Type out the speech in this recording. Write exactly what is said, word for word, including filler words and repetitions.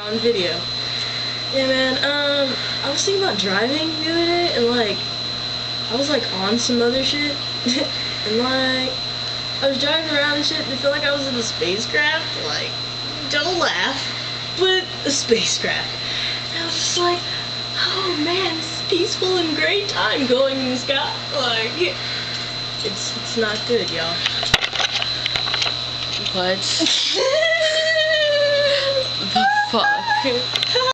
on video. Yeah, man, um, I was thinking about driving the other day, and, like, I was, like, on some other shit, and, like, I was driving around and shit, and I felt like I was in a spacecraft, like, don't laugh, but a spacecraft. And I was just like, oh, man, this is peaceful and great time going in the sky, like, it's, it's not good, y'all. What? The fuck?